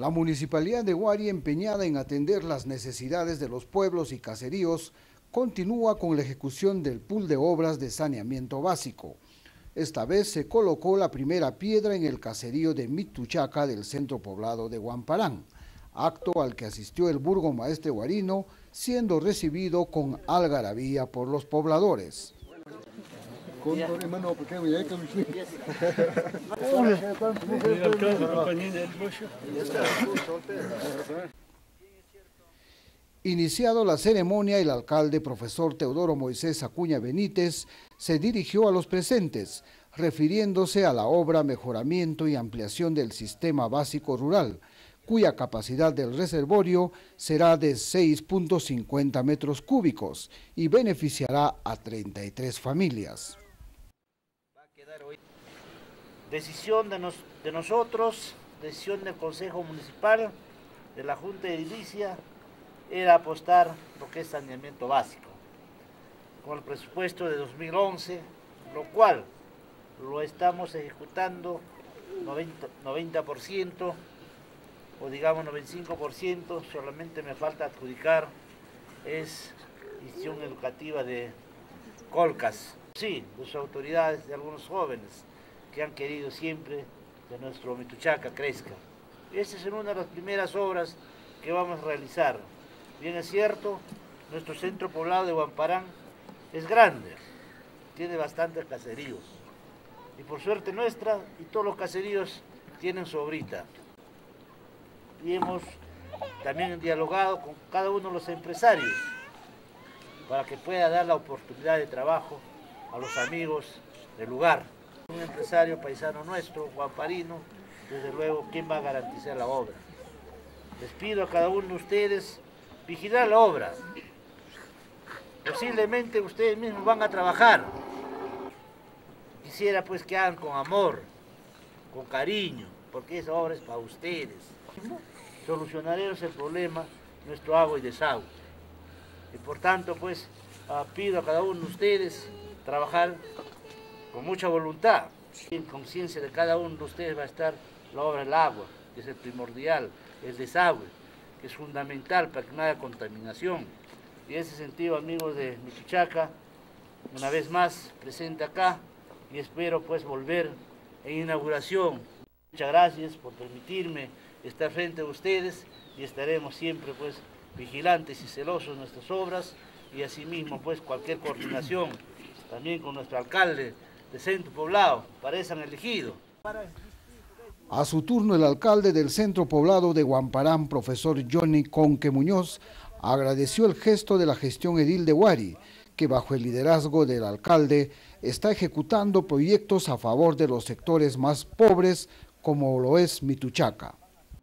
La Municipalidad de Huari, empeñada en atender las necesidades de los pueblos y caseríos, continúa con la ejecución del pool de obras de saneamiento básico. Esta vez se colocó la primera piedra en el caserío de Mituchaca del centro poblado de Huamparán, acto al que asistió el burgomaestre huarino, siendo recibido con algarabía por los pobladores. Iniciado la ceremonia, el alcalde profesor Teodoro Moisés Acuña Benítez se dirigió a los presentes, refiriéndose a la obra Mejoramiento y Ampliación del Sistema Básico Rural, cuya capacidad del reservorio será de 6.50 metros cúbicos y beneficiará a 33 familias. Decisión de nosotros, decisión del Consejo Municipal, de la Junta de Edilicia, era apostar lo que es saneamiento básico, con el presupuesto de 2011, lo cual lo estamos ejecutando 90%, o digamos 95%, solamente me falta adjudicar, es institución educativa de Colcas. Sí, las autoridades de algunos jóvenes que han querido siempre que nuestro Mituchaca crezca. Esta es una de las primeras obras que vamos a realizar. Bien es cierto, nuestro centro poblado de Huamparán es grande, tiene bastantes caseríos. Y por suerte nuestra, y todos los caseríos tienen su obrita. Y hemos también dialogado con cada uno de los empresarios para que pueda dar la oportunidad de trabajo a los amigos del lugar. Un empresario paisano nuestro, huamparino, desde luego, ¿quién va a garantizar la obra? Les pido a cada uno de ustedes vigilar la obra. Posiblemente ustedes mismos van a trabajar. Quisiera pues que hagan con amor, con cariño, porque esa obra es para ustedes. Solucionaremos el problema, nuestro agua y desagüe. Y por tanto, pues, pido a cada uno de ustedes trabajar con mucha voluntad. En conciencia de cada uno de ustedes va a estar la obra del agua, que es el primordial, el desagüe, que es fundamental para que no haya contaminación. Y en ese sentido, amigos de Mituchaca, una vez más presente acá y espero pues volver en inauguración. Muchas gracias por permitirme estar frente a ustedes y estaremos siempre pues vigilantes y celosos de nuestras obras y asimismo pues cualquier coordinación también con nuestro alcalde de centro poblado, parecen elegido. A su turno, el alcalde del centro poblado de Huamparán, profesor Johnny Conque Muñoz, agradeció el gesto de la gestión edil de Huari, que bajo el liderazgo del alcalde está ejecutando proyectos a favor de los sectores más pobres, como lo es Mituchaca.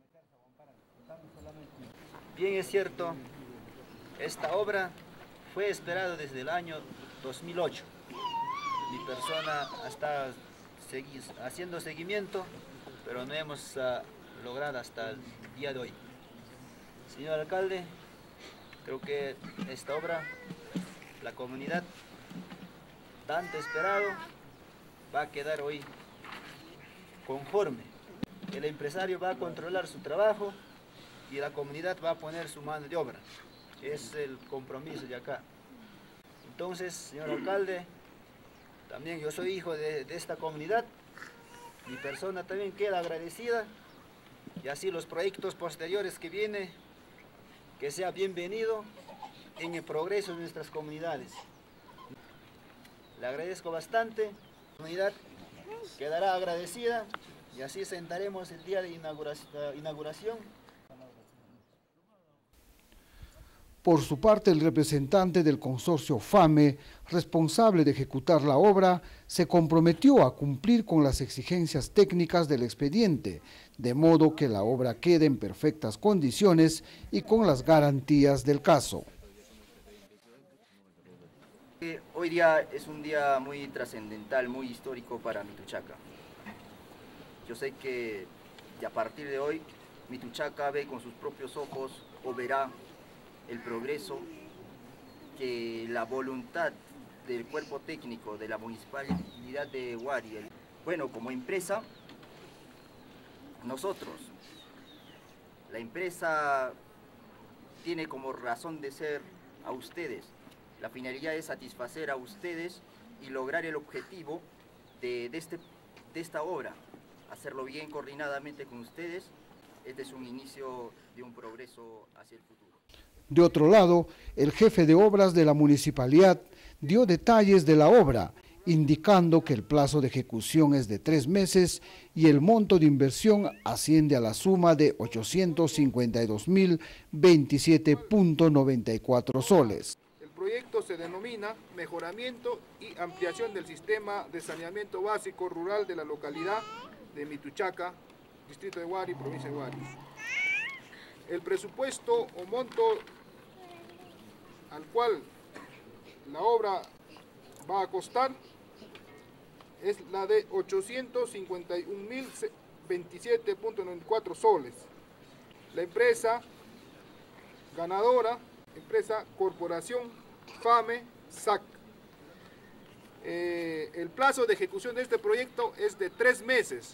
Bien es cierto, esta obra fue esperada desde el año 2008. Mi persona está haciendo seguimiento, pero no hemos logrado hasta el día de hoy. Señor alcalde, creo que esta obra, la comunidad, tanto esperado, va a quedar hoy conforme. El empresario va a controlar su trabajo y la comunidad va a poner su mano de obra. Es el compromiso de acá. Entonces, señor alcalde, también yo soy hijo de esta comunidad. Mi persona también queda agradecida y así los proyectos posteriores que vienen, que sea bienvenido en el progreso de nuestras comunidades. Le agradezco bastante, la comunidad quedará agradecida y así sentaremos el día de inauguración. Por su parte, el representante del consorcio FAME, responsable de ejecutar la obra, se comprometió a cumplir con las exigencias técnicas del expediente, de modo que la obra quede en perfectas condiciones y con las garantías del caso. Hoy día es un día muy trascendental, muy histórico para Mituchaca. Yo sé que a partir de hoy, Mituchaca ve con sus propios ojos o verá el progreso que la voluntad del cuerpo técnico de la Municipalidad de Huari. Bueno, como empresa, nosotros La empresa tiene como razón de ser a ustedes. La finalidad es satisfacer a ustedes y lograr el objetivo de esta obra. Hacerlo bien coordinadamente con ustedes. Este es un inicio de un progreso hacia el futuro. De otro lado, el jefe de obras de la municipalidad dio detalles de la obra, indicando que el plazo de ejecución es de 3 meses y el monto de inversión asciende a la suma de 852.027.94 soles. El proyecto se denomina Mejoramiento y Ampliación del Sistema de Saneamiento Básico Rural de la localidad de Mituchaca, distrito de Huari, provincia de Huari. El presupuesto o monto al cual la obra va a costar es la de 851.027.94 soles. La empresa ganadora, empresa Corporación FAME SAC. El plazo de ejecución de este proyecto es de 3 meses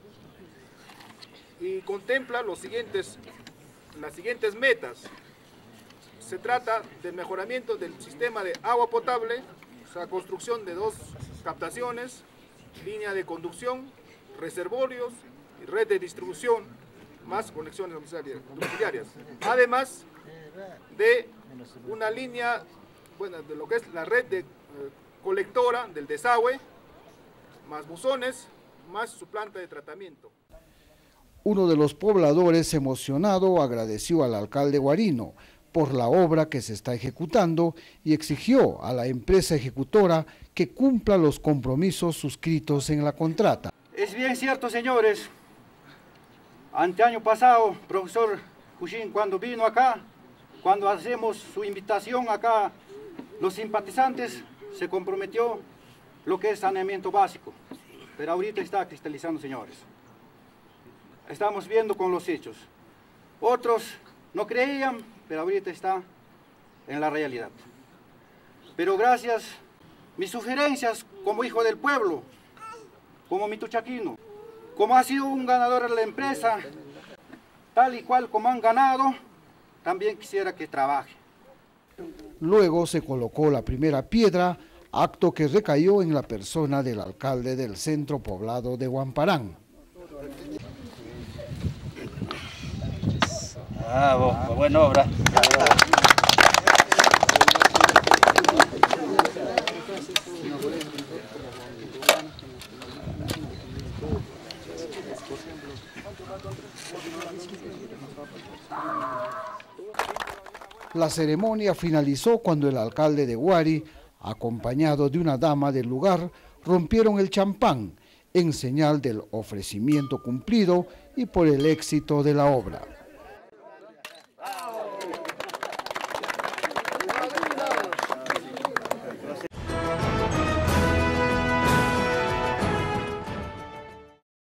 y contempla las siguientes metas. Se trata del mejoramiento del sistema de agua potable, o sea, construcción de 2 captaciones, línea de conducción, reservorios y red de distribución, más conexiones domiciliarias. Además de una línea, bueno, de lo que es la red de colectora del desagüe, más buzones, más su planta de tratamiento. Uno de los pobladores, emocionado, agradeció al alcalde huarino por la obra que se está ejecutando y exigió a la empresa ejecutora que cumpla los compromisos suscritos en la contrata. Es bien cierto, señores, anteaño pasado, profesor Jushin, cuando vino acá, cuando hacemos su invitación acá, los simpatizantes se comprometió lo que es saneamiento básico, pero ahorita está cristalizando, señores. Estamos viendo con los hechos. Otros no creían, pero ahorita está en la realidad. Pero gracias, mis sugerencias como hijo del pueblo, como mituchaquino, como ha sido un ganador de la empresa, tal y cual como han ganado, también quisiera que trabaje. Luego se colocó la primera piedra, acto que recayó en la persona del alcalde del centro poblado de Huamparán. Buena obra. La ceremonia finalizó cuando el alcalde de Huari, acompañado de una dama del lugar, rompieron el champán en señal del ofrecimiento cumplido y por el éxito de la obra.